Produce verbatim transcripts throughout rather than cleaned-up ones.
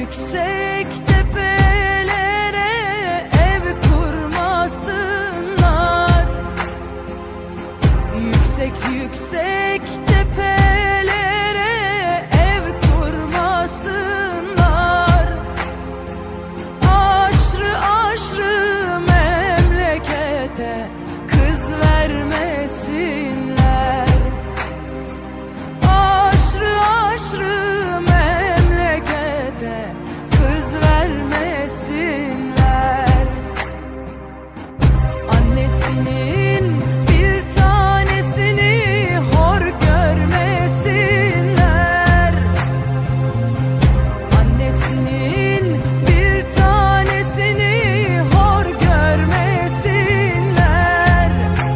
yüksek tepelere ev kurmasınlar. Yüksek yüksek tepelere ev kurmasınlar. Aşrı aşrı memlekete kız vermesinler. Aşrı aşrı memlekete kız vermesinler. Annesinin bir tanesini hor görmesinler. Annesinin bir tanesini hor görmesinler.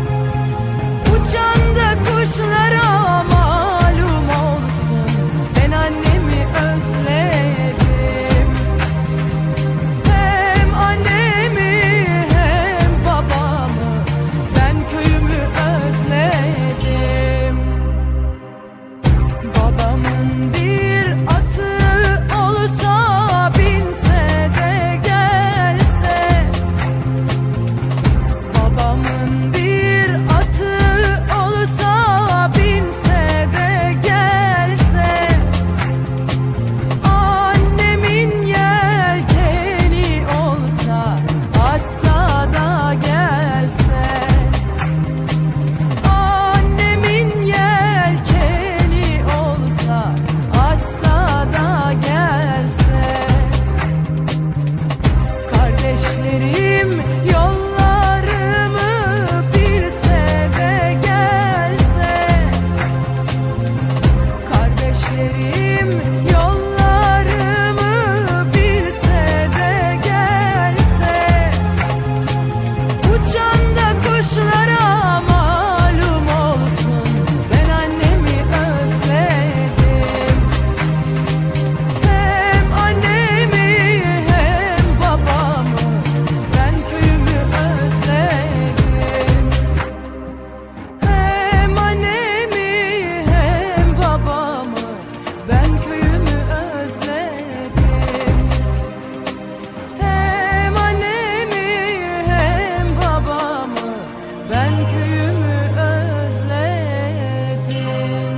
Uçan da kuşlara malum olsun, ben annemi özledim. Hem annemi hem babamı, ben köyümü özledim. Babamın bir atı olsa, binse de gelse. Babamın bir atı olsa, binse de gelse. Annemin yelkeni olsa, açsa da gelse. Annemin yelkeni olsa, açsa da gelse. Kardeşlerim yollarımı bilse de gelse. Kardeşlerim yollarımı bilse de gelse. Uçan da kuşlara malum olsun, ben annemi özledim. Hem annemi hem babamı, ben köyümü özledim. Hem annemi hem babamı, ben köyümü özledim. Hem annemi hem babamı, ben köyümü özledim.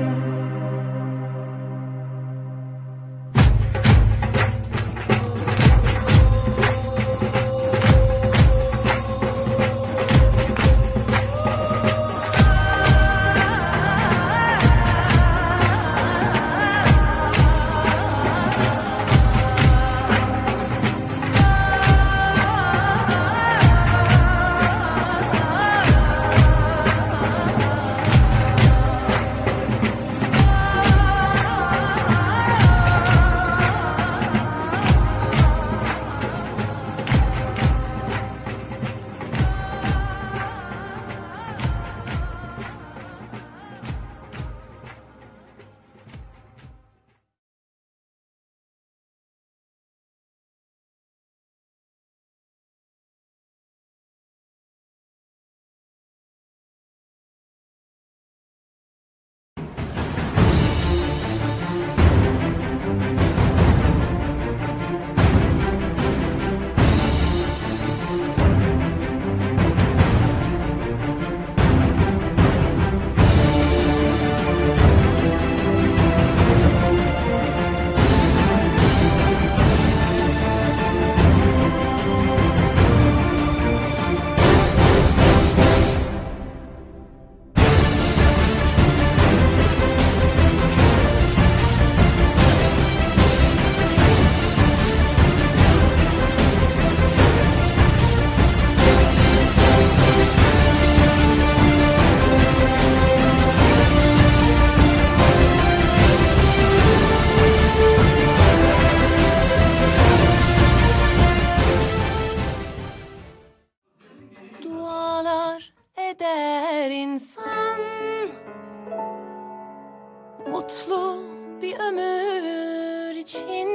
Dualar eder insan, mutlu bir ömür için.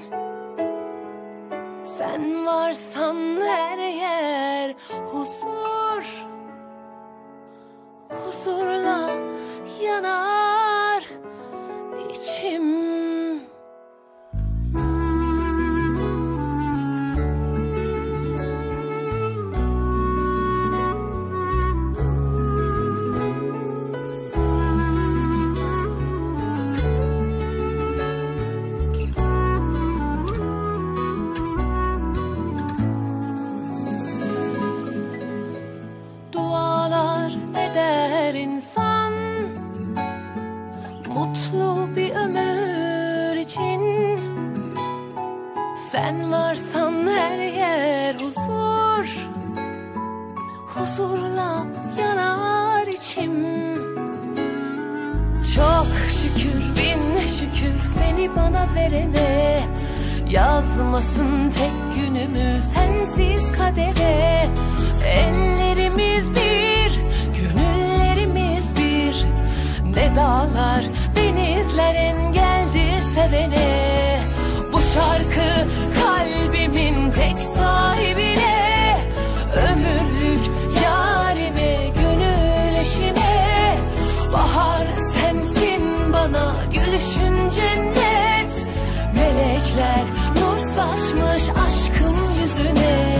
Sen varsan her yer huzur, huzurla yanar içim. mutlu bir ömür için. Sen varsan her yer huzur, huzurla yanar içim. Çok şükür bin şükür seni bana verene, yazmasın tek günümü sensiz kadere. Ellerimiz bir, gönüllerimiz bir, ne dağlar denizler engeldir sevene. Bu şarkı kalbimin tek sahibine, ömürlük yarime, gönül eşime. Bahar sensin bana, gülüşün cennet, melekler nur saçmış aşkım yüzüne.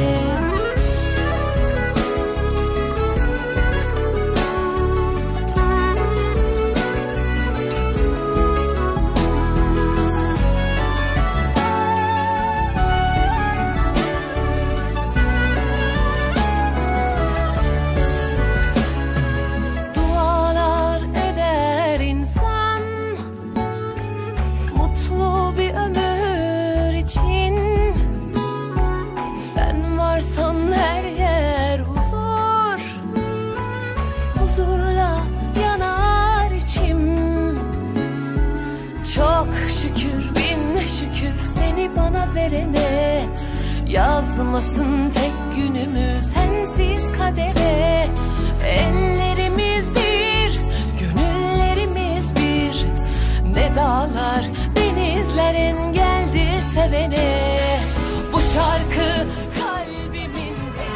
Verene, yazmasın tek günümü sensiz kadere. Ellerimiz bir, gönüllerimiz bir, ne dağlar denizler engeldir sevene. Bu şarkı kalbimin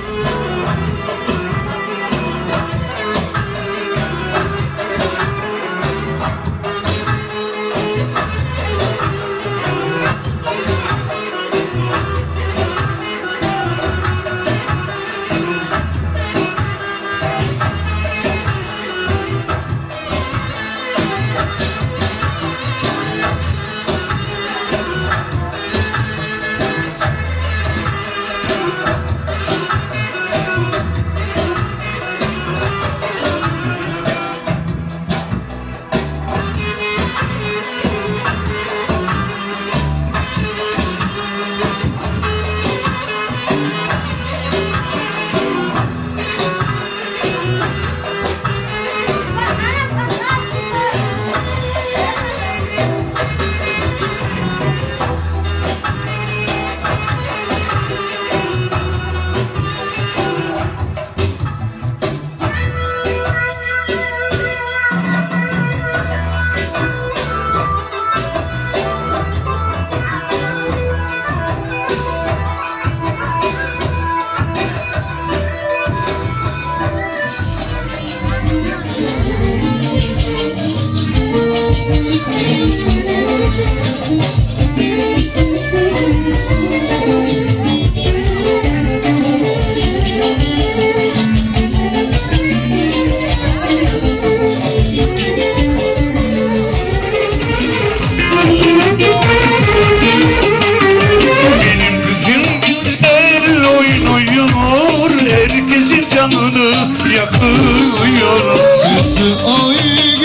yakıyor. Yüzü ay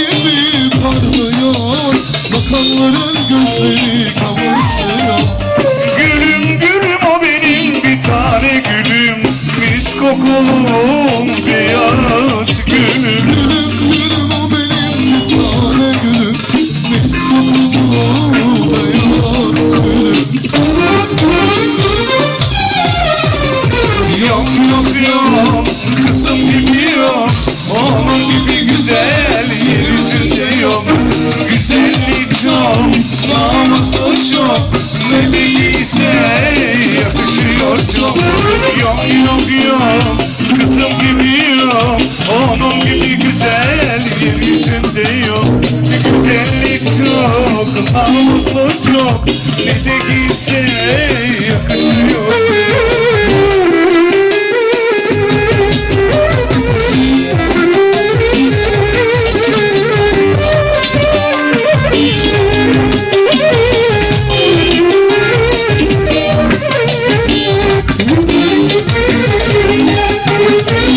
gibi parlıyor, bakanların gözleri kavuşuyor. Gülüm gülüm o benim bir tane gülüm, mis kokulum beyaz gülüm. Gülüm gülüm o benim bir tane gülüm, mis kokulum beyaz gülüm. Yok yok yok kızım gibi yok, onun gibi güzel yeryüzünde yok. Güzellik çok, namusu çok, ne de giyse yakışıyor çok. Yok yok yok kızım gibi yok, onun gibi güzel yeryüzünde yok. Güzellik çok, namusu çok, ne de giyse yakışıyor.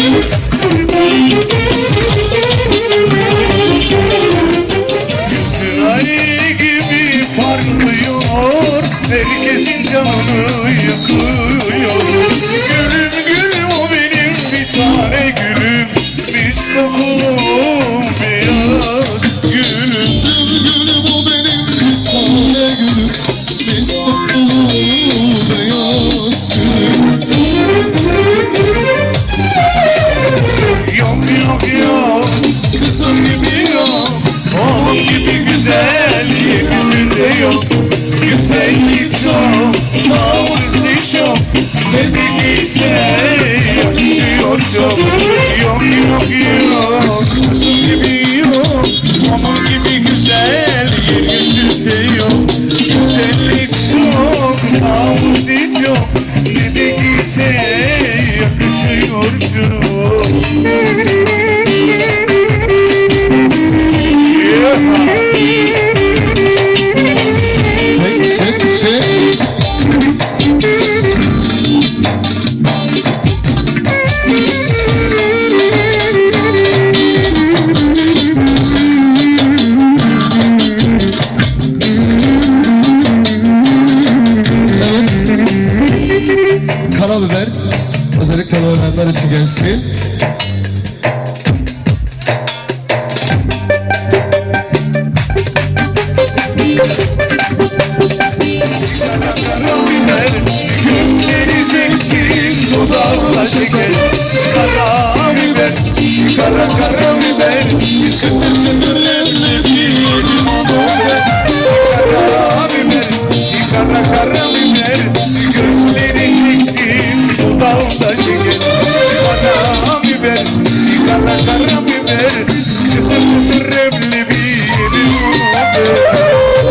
Yüzü herkesin canını yakıyor. Gülüm gülüm o benim bir tane gülüm, mis kokulum beyaz gülüm. Gül gülüm o benim bir tane gülüm, mis kokulu beyaz gülüm. Yok yok yok, kızım gibi yok, oğlum gibi güzel yeryüzünde yok. Güzellik çok, namuslu çok, ne dediyse yakışıyor çok. Yok yok yok, kızım gibi yok, onun gibi güzel yeryüzünde yok. Güzellik çok, namuslu çok, ne dediyse yakışıyor çok. Çek çek çek. Evet. Karabiber özellikle öğrenenler için gelsin. Gözleri zeytin, dudağına şeker. Kara biber, kara kara biber, çıtır çıtır leblebi yedim onu ben. Kara biber, kara kara biber, gözleri zeytin, dudağına şeker. Kara biber, kara kara biber, çıtır çıtır leblebi yedim onu ben.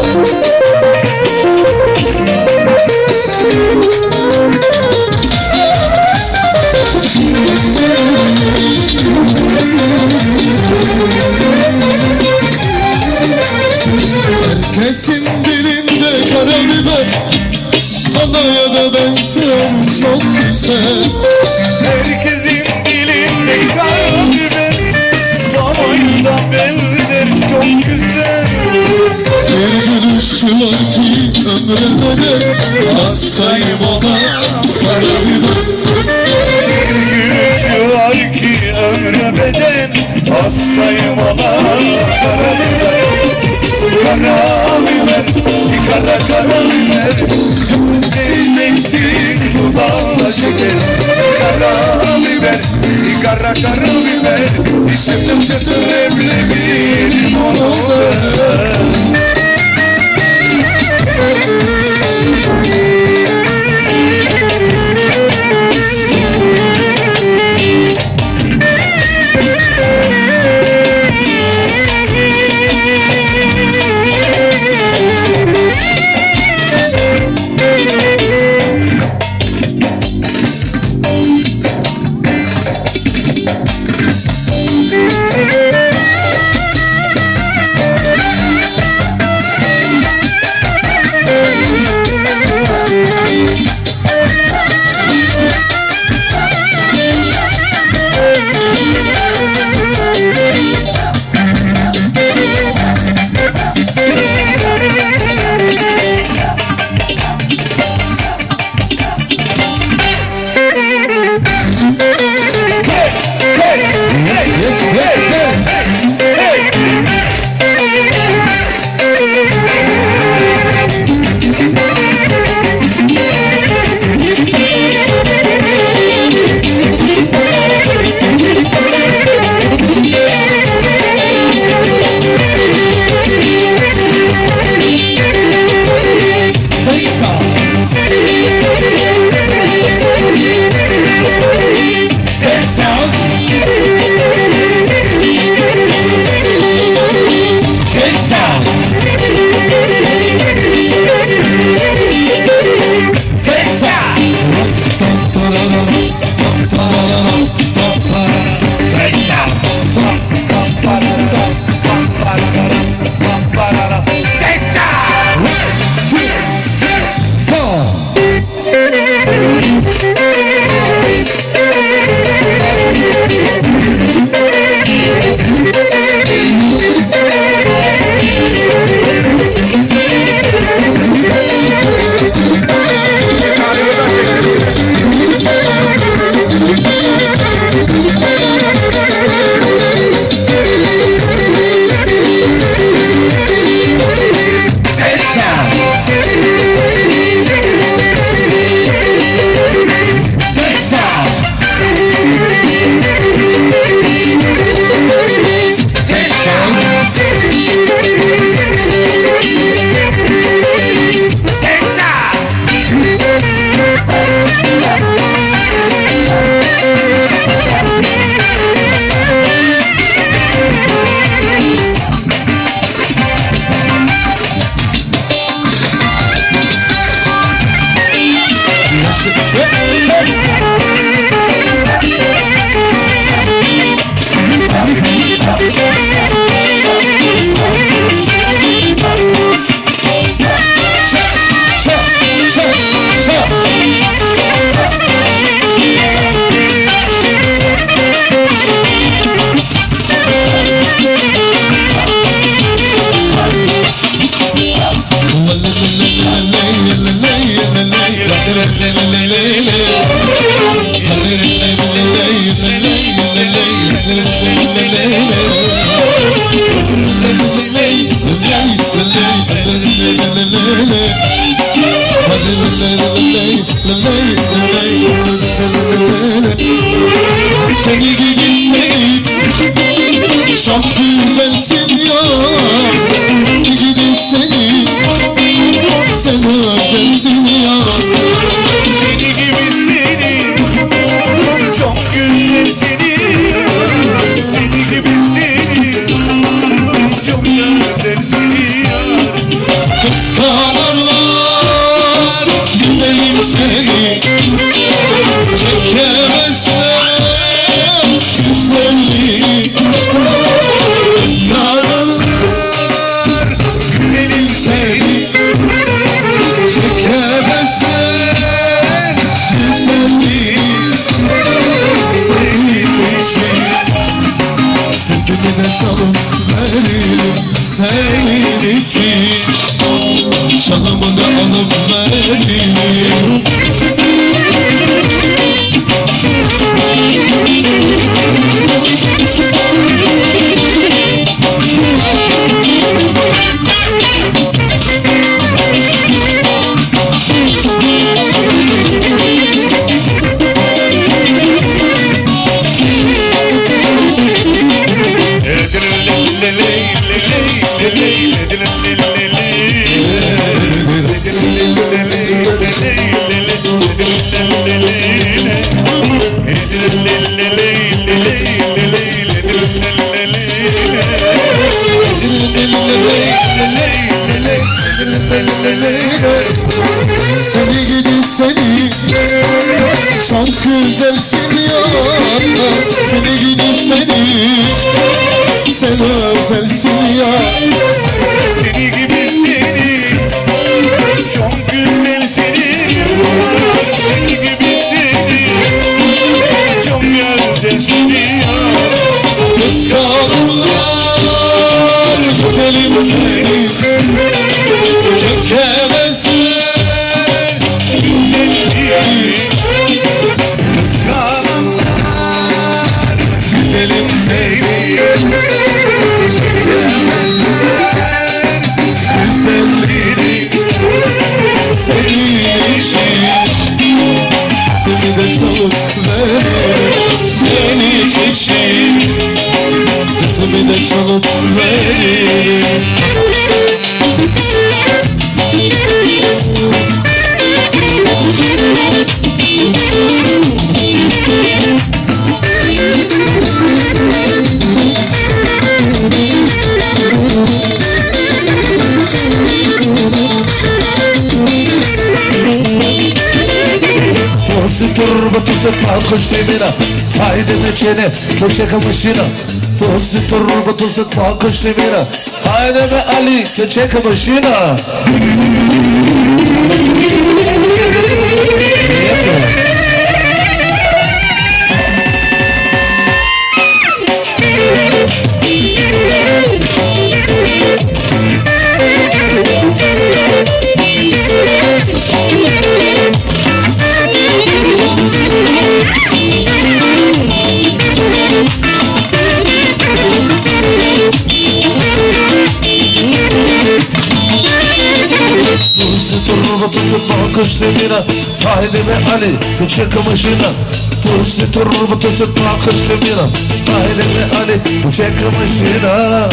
Herkesin dilinde karabiber, anaya da benzer çok güzel. Herkesin dilinde karabiber, babaya da benzer çok güzel. Bir gülüşü var ki ömre bedel, hastayım ona karabiber. Bir gülüşü var ki ömre bedel, hastayım ona karabiber. Karabiber, kara karabiber, zeytin dudağına şeker. Karabiber, kara karabiber, çıtır çıtır leblebi limonu ben. çalıp veririm senin için. Çalımı da alıp veririm. Seni gidi seni, çok güzelsin ya. Seni gidi seni, sen özelsin ya. Seni gibi seni, çok güzel seni. Seni gibi seni, çok güzel seni ya. Kıskanırlar güzelim seni, çekemezsin güzelliği. Kıskananlar güzelim seni, çekemezler güzelliğini. Senin için seni de çalıp veririm senin için. Sesimi de çalıp veririm. Turbo se palco stemina, hai de mecene, lo čeka mašina. To si turbo, to se palco stemina, hai de me Ali, lo čeka mašina. Tu se palco stemina, hai de me Ali, lo čeka mašina. Tu si turbo, tu se palco stemina, hai de me Ali, lo čeka mašina.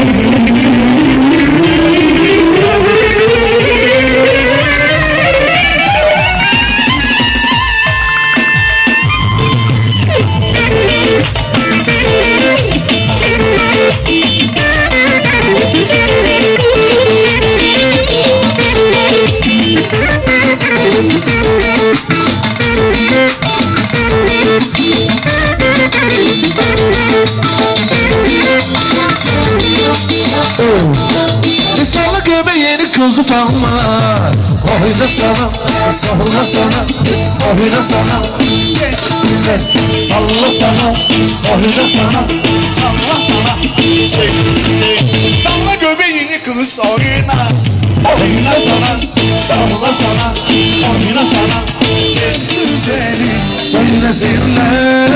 Salla göbeğini kız utanma, oyna sana, salla sana, oyna sana. Sen salla sana, oyna sana, salla sana. Salla göbeğini kız oyna, oyna sana, salla sana, oyna sana. Sen güzeli söylesinler,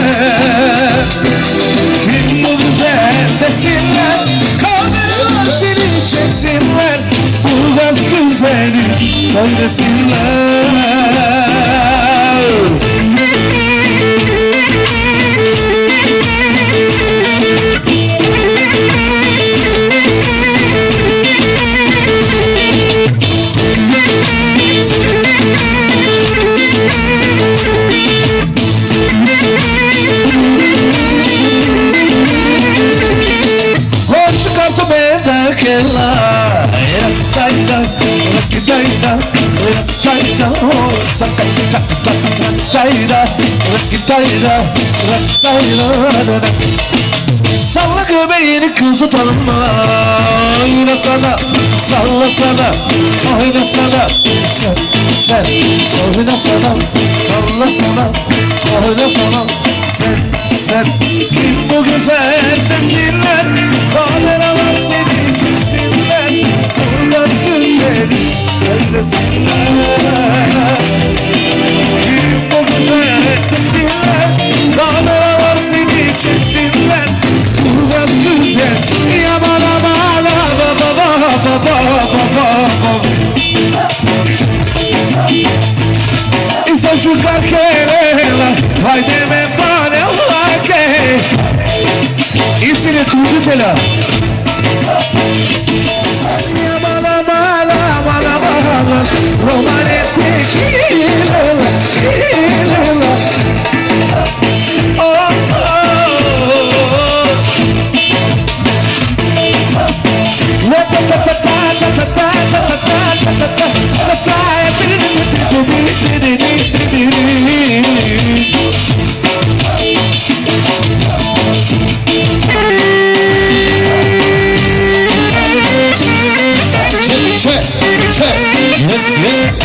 kim bu güzel desinler. Seni çeksinler, bu gaz güzeli söylesinler. Salla göbeğini kız utanma, oyna sana, salla sana, oyna sana. Sen, sen, oyna sana, salla sana, oyna sana. Sen, sen güzel, kim bu güzel desinler, kameralar seni çeksinler, burada günleri söylesinler. Kim bu güzel desinler, kameralar seni çeksinler, burada güzel, ya bana bana baba baba baba baba. Isso jugar querela, vai de me pare la que. Isso é tudo pela. Bala bala bala bala, romane tequila, tequila. Oh oh. La ta ta ta ta ta ta ta ta ta ta ta. Check, check, check. Yes, yes.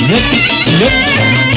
Lep, lep.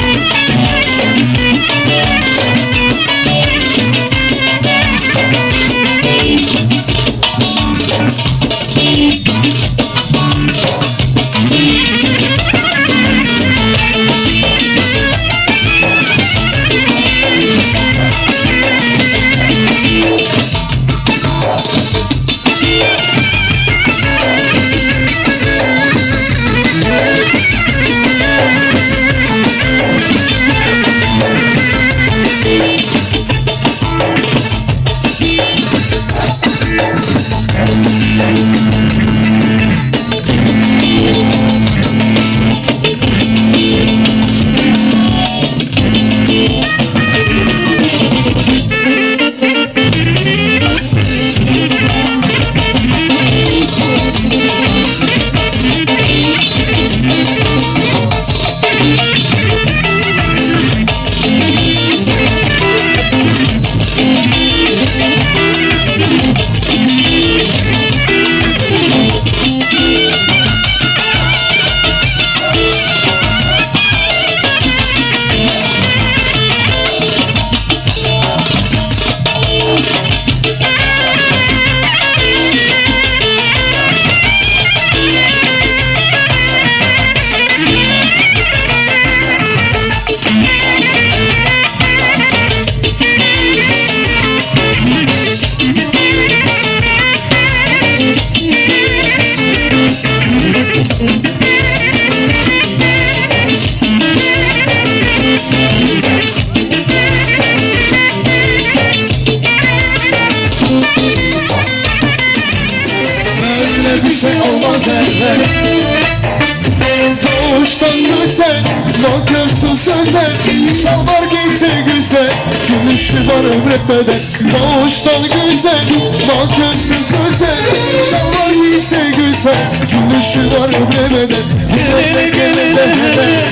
Doğuştan güzel, nankörsün söze. Şalvar giyse güzel, gümüşü var ömretmeden. Doğuştan güzel, nankörsün söze. Şalvar giyse güzel, gümüşü var ömretmeden. Gelene gelene hele,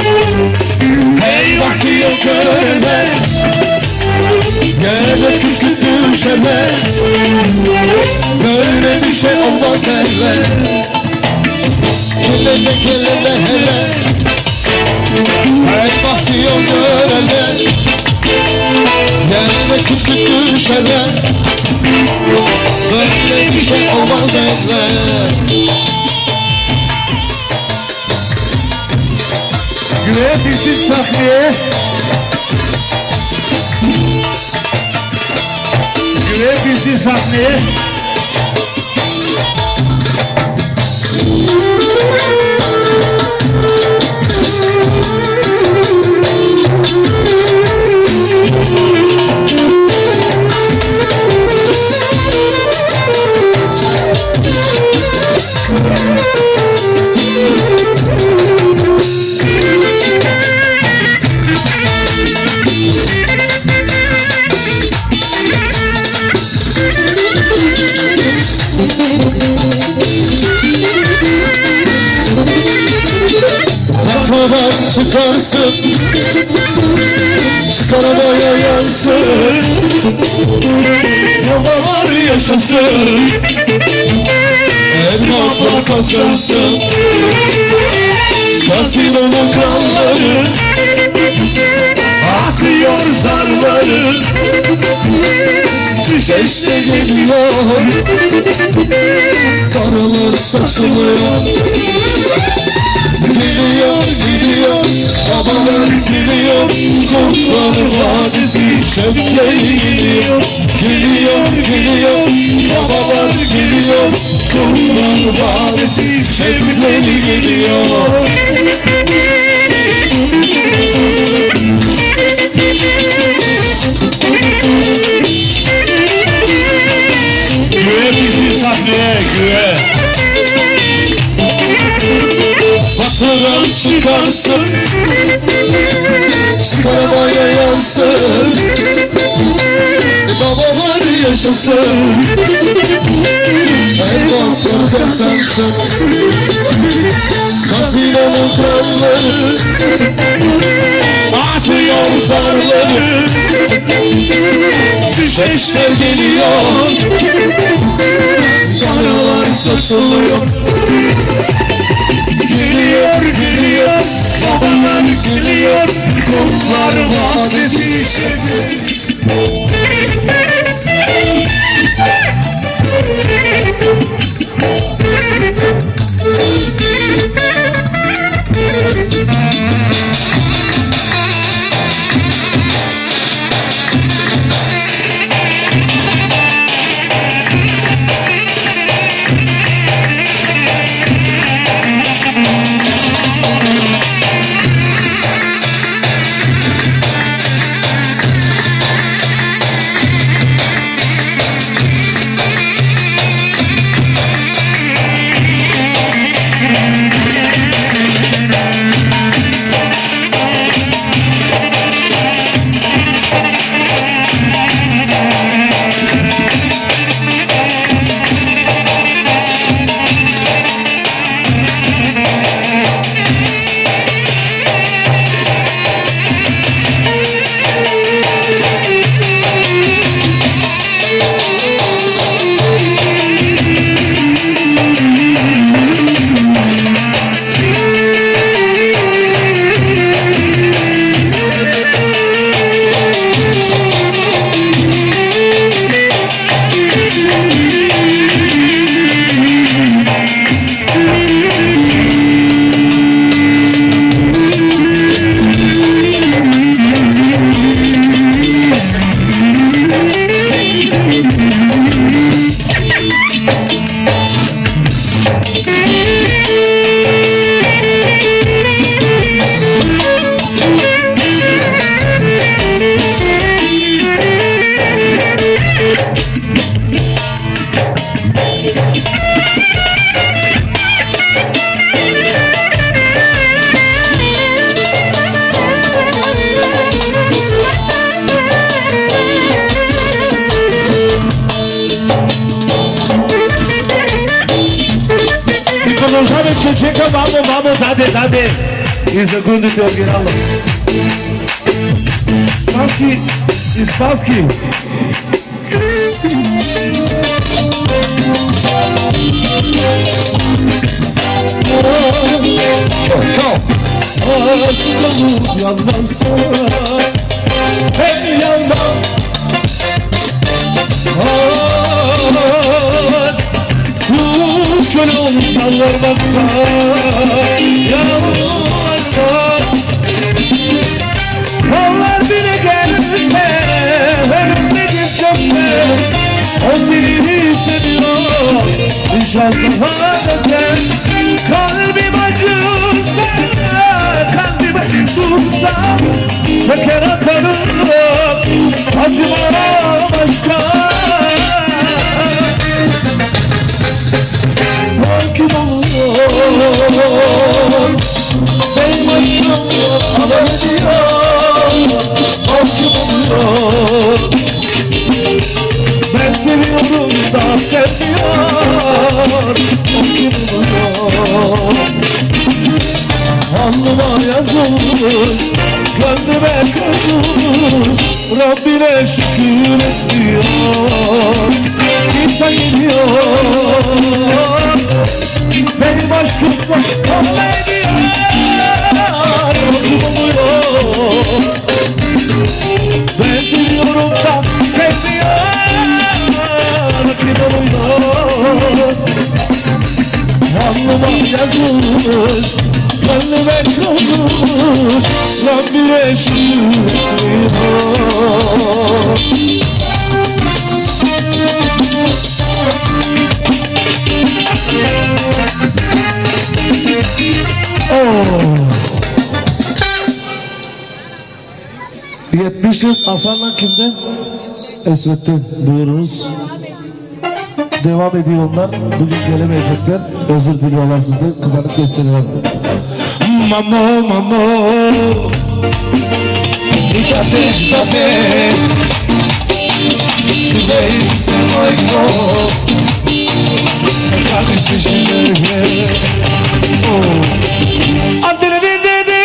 hey vakti yok görme. Gele küskün düşeme, böyle bir şey olmaz hele. Gelene gelene hele, hey vakti yok görme. Gele küskün düşeme, böyle bir şey olmaz hele. Güve bizim sahneye. Güve bizim sahneye. Kafadan çıkarsın, çıkar havaya yansın. Yabalar yaşasın, evlatlar kazansın. Kasinonun kanları atıyor zarları. Düşeşte geliyor, karalar saçılıyor. Geliyor, gidiyor, babalar geliyor. Kurtlar Vadisi şevkleri geliyor. Geliyor, geliyor, babalar geliyor. Kurtlar Vadisi şevkleri geliyor. Güve bizim sahneye, güve. Batıran çıkarsın, çıkar havaya yansın. Babalar yaşasın, evlatlar kazansın. Kasinonun kanları atıyor zarları. Düşeşler geliyor, yaralar saçılıyor. Geliyor, geliyor, Kurtlar Vadisi şefi. Vamos, vamos, dade, dade. Segundo teu Guiralo. Spassky, Spassky. Aşkımı yandansa, hey yandan. Gönül dallarmazsa, yanılmazsa, kollar bile gelirse, önümdeki çöpse, o seni seviyor, inşallah da sen. Kalbim acırsa, kalbim acırsa, söker atarım, acıma başka. Kim oluyor? Benim aşkım alay ediyor. O kim oluyor? Ben seviyorum da sevmiyor. O kim oluyor? Alnıma yazılmış, gönlüme kazılmış, Rabbine şükür ediyor. İnsan gidiyor, benim aşkımla alay ediyor. O kim oluyor? Ben seviyorum da sevmiyor. O kim oluyor? Alnıma yazılmış, gönlüme kazılmış, Rabbine şükür ediyor. yetmiş yıl Hasan'la kimden? Esret'ten buyurunuz. Devam ediyor onlar. Bugün gelemeyecekler. Özür diliyorlar sizden. Kızarık gösteriyorlar. Mamo mamo Nikate nikate Neyse oyko Kalesi şerhe Adını de de de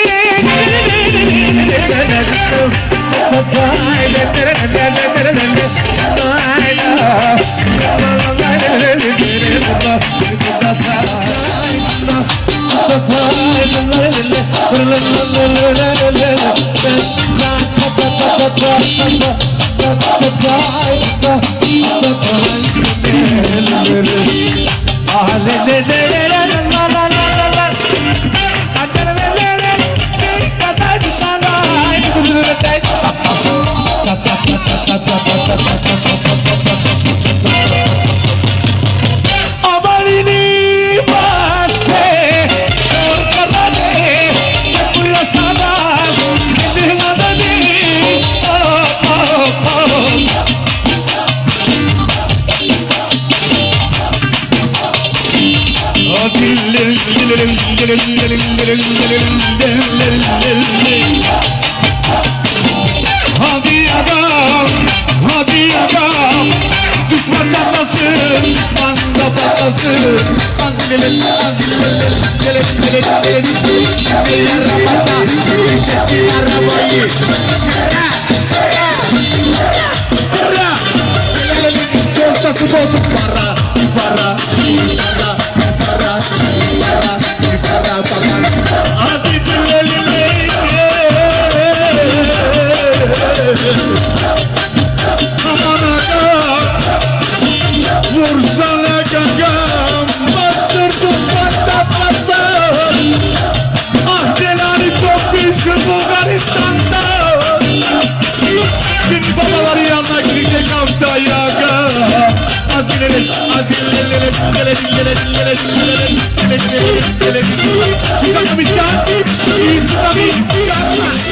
Hadi adam, hadi adam, düşman patlasın, düşman da patlasın. Gelin, gelin, gelin, gelin, gelin, gelin, arabada, sesi arabayı. Para, gelin, yoltası bozuk para, para, para, para, para, para, para. Hadi gelin. Aman ağam, vursana gagam, bastırdım patlatmasın. Ah Celali çok bilsin Bulgaristan'da. Şimdi babaların yanına gidecek hafta yaga. Hadi gelin, hadi gelin, gelin, gelin, gelin, gelin, gelin, gelin, gelin. Çıkalım bir can, çıkalım bir can.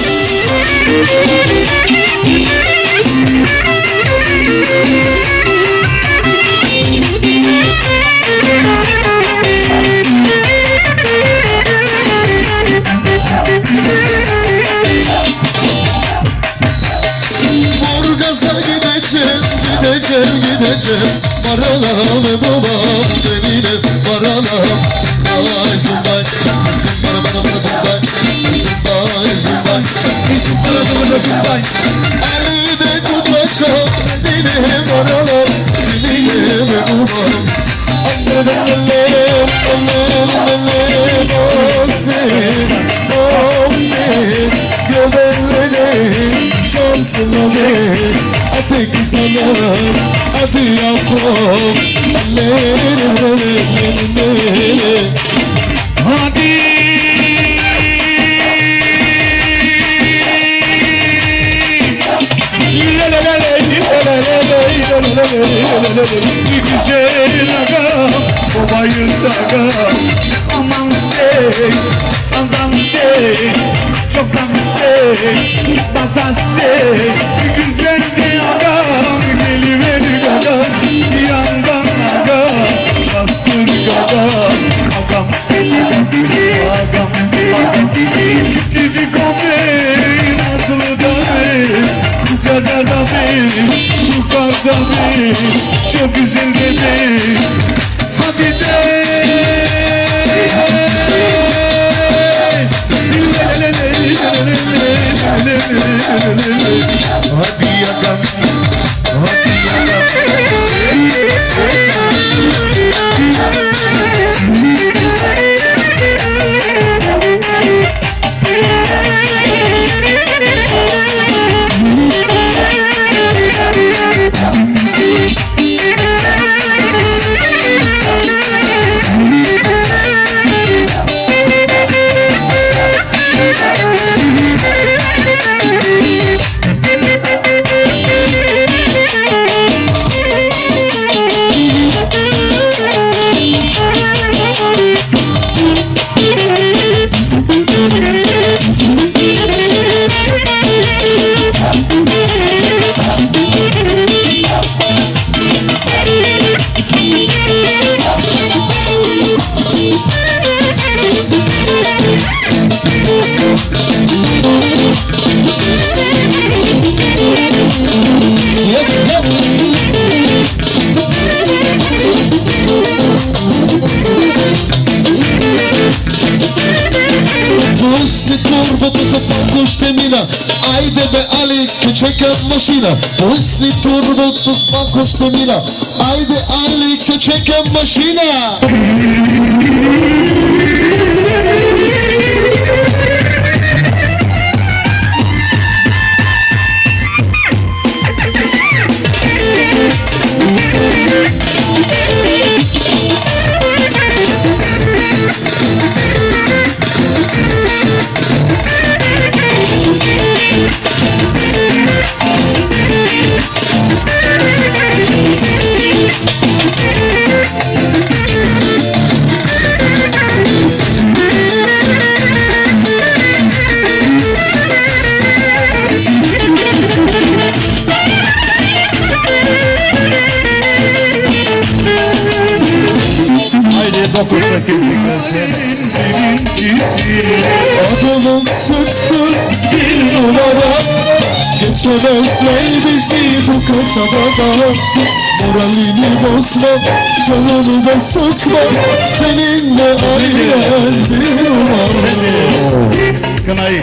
Burgaz'a gideceğim, gideceğim, gideceğim. Paralam babam benimle paralam. Ay zımbay, zımbara bana bana zımbay. Zımbay, zımbay, zımbara bana bana zımbay. Elinde tutacağım benim paralam. Benimle babam. Anladım anladım anladım anladım. Osman, Osman, göbeklerim. Şansıma atık sana adı yapım. Hadi güzel agam, babayı sagam. Aman dey, aman dey, çoktan dey, batas dey. Güzelce agam, geliver agam, yandan agam, bastır agam, agam, agam, agam, agam. Cici kombi, nasıl da bir, caca da bir, sukar da bir, çok güzel de bir. Hadi dey, hadi agam, hadi agam. Ajde be Ali, čekam mašina. Pusni turbo, tutma košte mina. Ajde Ali, čekam mašina. otuz sekiz senin birincisi. Adımız çıktı bir numara, geçemezler bizi bu kasabada. Moralini bozma, canını da sıkma, seninle aynen bir numara. Kınayı.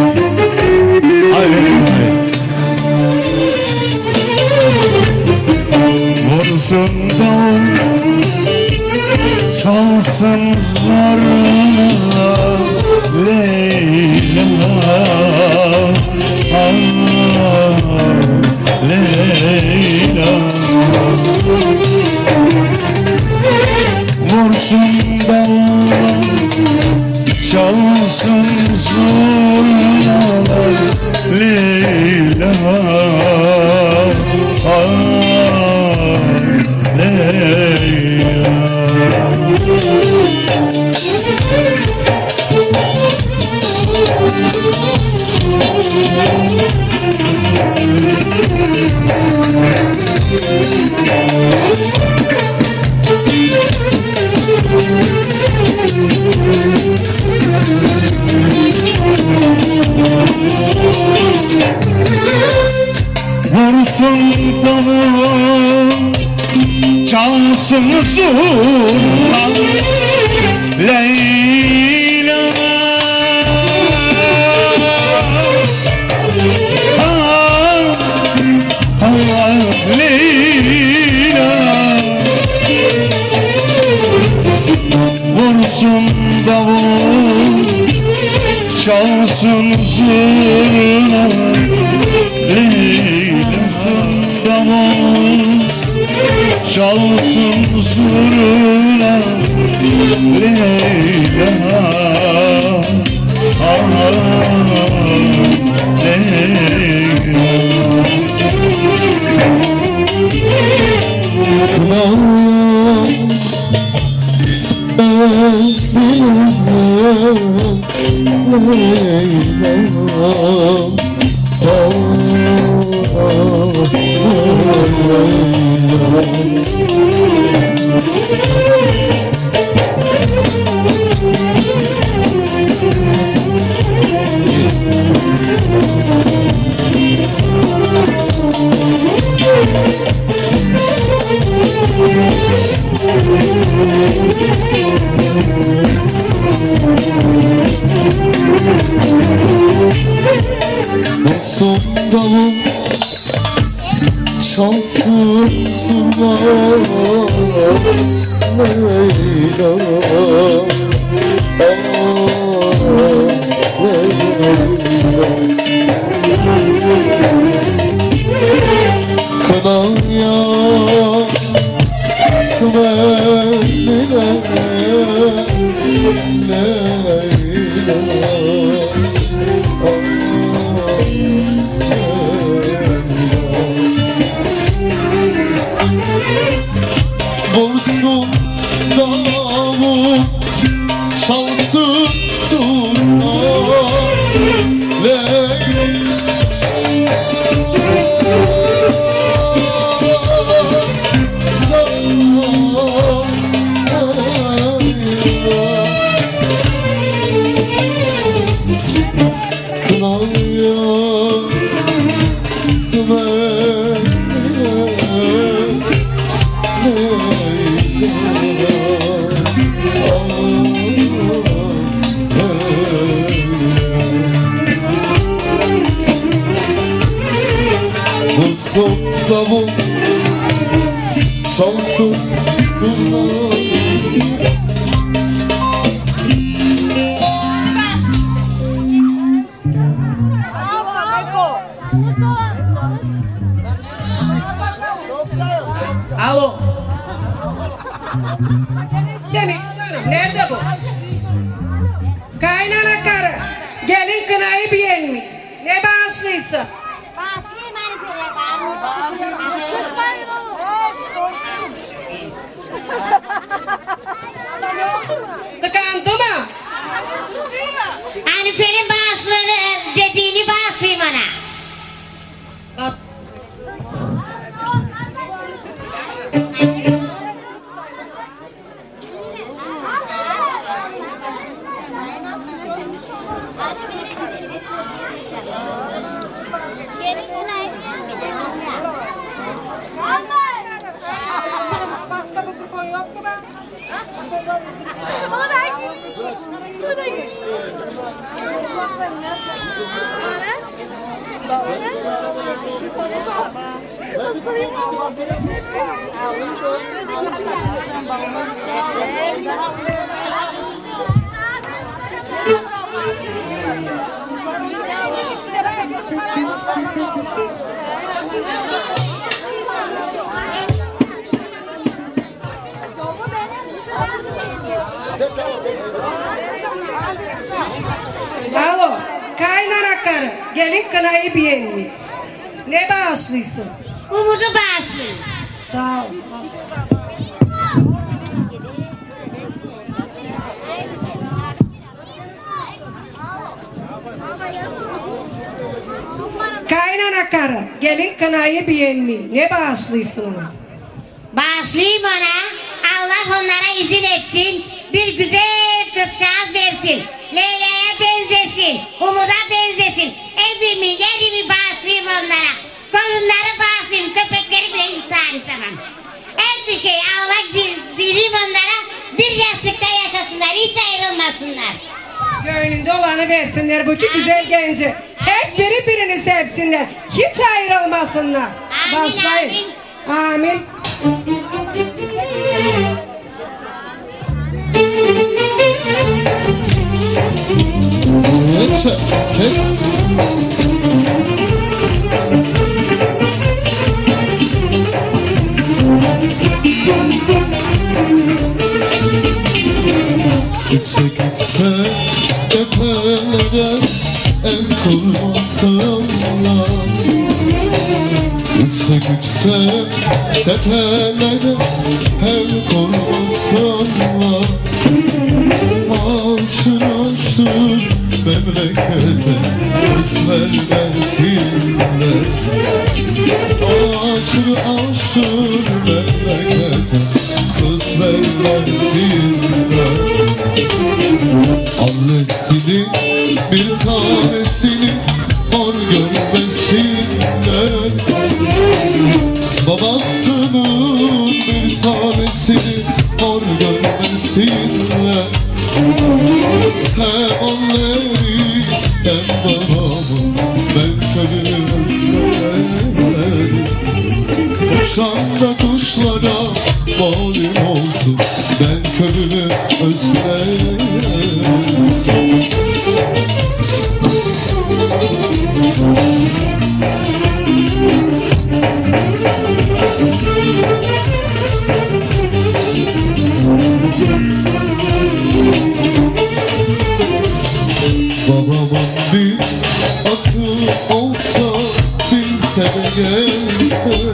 Aynen kınayı. Vursun davul, çalsın zarla, Leyla, ah, Leyla. Vursun davul, çalsın zurnalar, Leyla, ah, Leyla. Vursun davul, çalsın zurna, Leyla, ah, ah, Leyla. Vursun davul, çalsın zurna, Leyla. Davul, çalsın zurna, Leyla, ah, Leyla. Kınayım Vursun davul, çalsın zurna, Leyla, ah, Leyla. Kınan yansın eline, Leyla, vursun davul, çalsın zurna, Leyla. Vursun davul, çalsın zurna. Alo. Demek nerede bu? Kaynana karı. Gelin kınayı beğenmiş. Ne bağışlıysa? Bağışlayayım hani böyle bağışlayayım. Tıkandı mı? Hani benim bağışlığını dediğini bağışlayayım ana. Alo, kaynana karı, gelin kınayı beğenmiyor. Ne bağışlıyorsun? Umudu bağışlayın. Sağ ol. Kaynana karı, gelin kınayı beğenmiyor. Ne bağışlıyorsun ona? Bağışlayayım ona. Allah onlara izin etsin. Bir güzel kızcağız versin. Leyla'ya benzesin. Umut'a benzesin. Evimi, yerimi bağışlayayım onlara. Koyunları bağışlayayım. Köpekleri bile intihar istemem. Her bir şey Allah dileyim onlara. Bir yastıkta yaşasınlar. Hiç ayrılmasınlar. Gönlünde olanı versinler bu iki güzel genci. Hep biri birini sevsinler. Hiç ayrılmasınlar. Amin, Başlayın. Amin. Evet, çek. Yüksek yüksek tepelere ev kurmasınlar. Yüksek yüksek tepelere ev kurmasınlar. Aşır aşır memlekete kız vermesinler. Aşır aşır memlekete kız vermesinler. Annesini bir tanesini hor görmesinler. Babasının bir tanesini hor görmesinler. Hem onları hem babamı ben köyü özledim. Uçan da kuşlara malim olsun ben köyü özledim. Babamın bir atı olsa binse de gelse,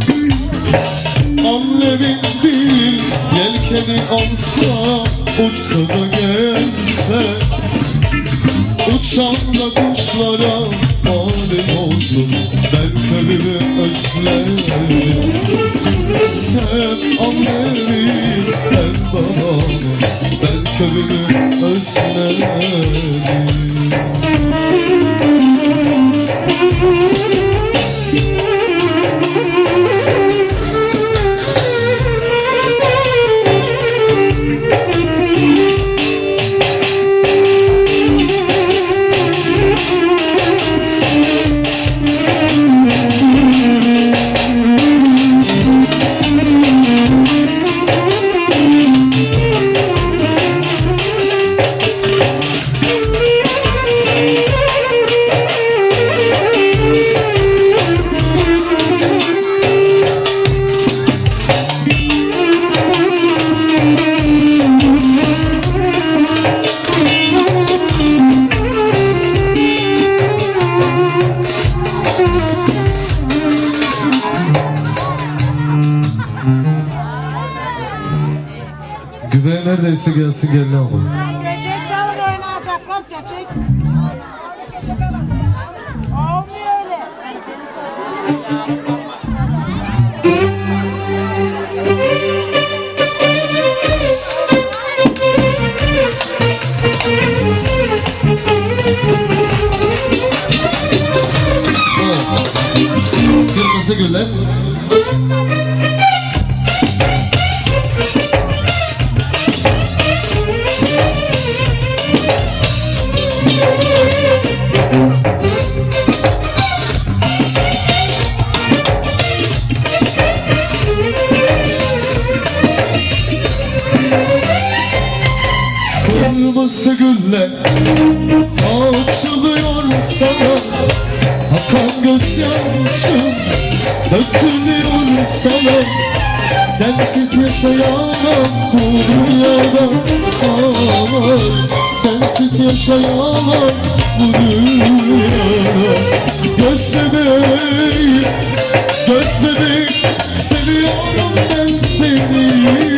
annemin bir yelkeni olsa uçsa da gelse, uçan da kuşlara malim olsun ben köyümü özledim. Hem annemi hem babamı ben köyümü özledim. Güven neredeyse gelsin gelin ama. Geçecek çalın oynayacaklar geçecek. Olmuyor öyle. Kırmızı güller. gözyaşım dökülüyor sana. Sensiz yaşayamam bu dünyada. Aman, sensiz yaşayamam bu dünyada. Göz bebeğim, göz bebeğim, seviyorum ben seni.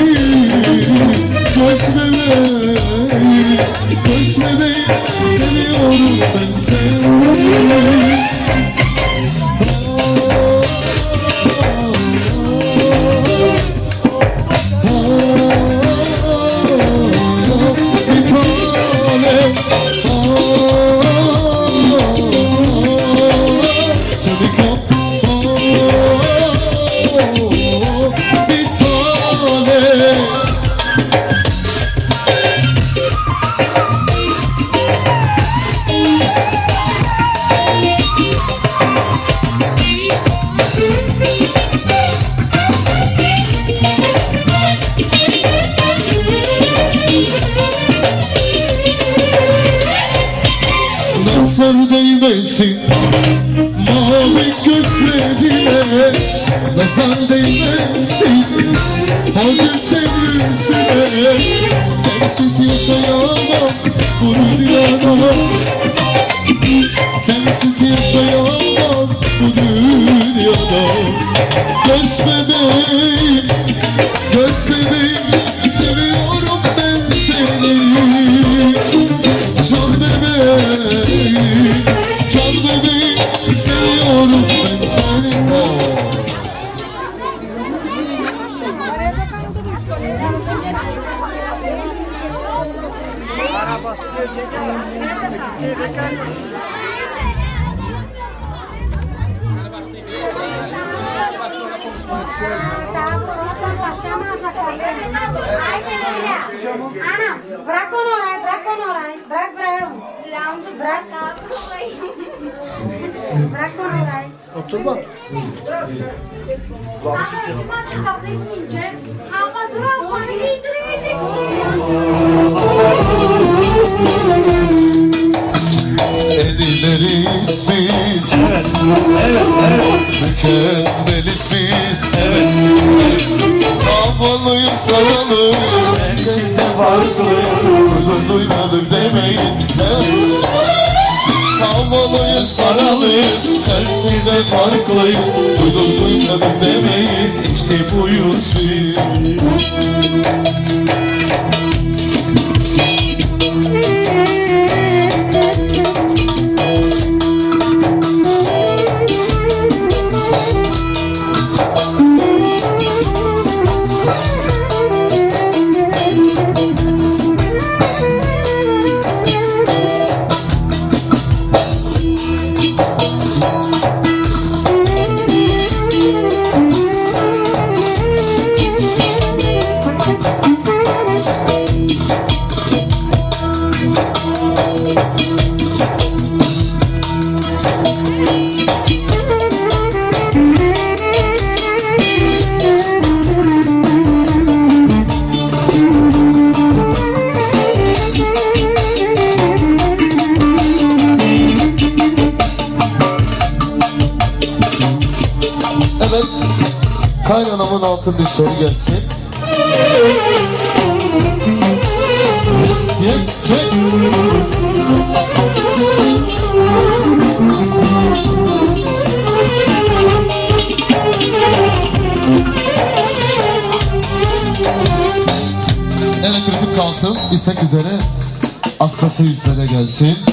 Göz bebeğim, göz bebeğim, seviyorum ben seni. Nazar değmesin mavi gözlerine, nazar değmesin hadi sevgilisine. Sensiz yaşayamam bu dünyada. Sensiz yaşayamam bu dünyada. Göz bebeğim, göz bebeğim, seviyorum ben seni. Can bebeğim, can bebeğim, seviyorum ben seni. Ana, bırak onu oraya, bırak onu oraya. Bırak, bırak. Bırak. Bırak onu oraya. Otur bak. Ama dur, ama giydiremedik. Edileriz biz, evet, evet, evet. Mükemmeliz biz, evet, evet. Havalıyız, havalıyız, herkes de farklıyız. Duydum duymadık demeyin, evet. Havalıyız, paralıyız, herkes de farklıyız. Duydum duymadık demeyin, işte buyuz biz. Kaynanamın altın dişleri gelsin. Yes, yes, check. Evet, ritim kalsın. İstek üzere hastası izlere gelsin.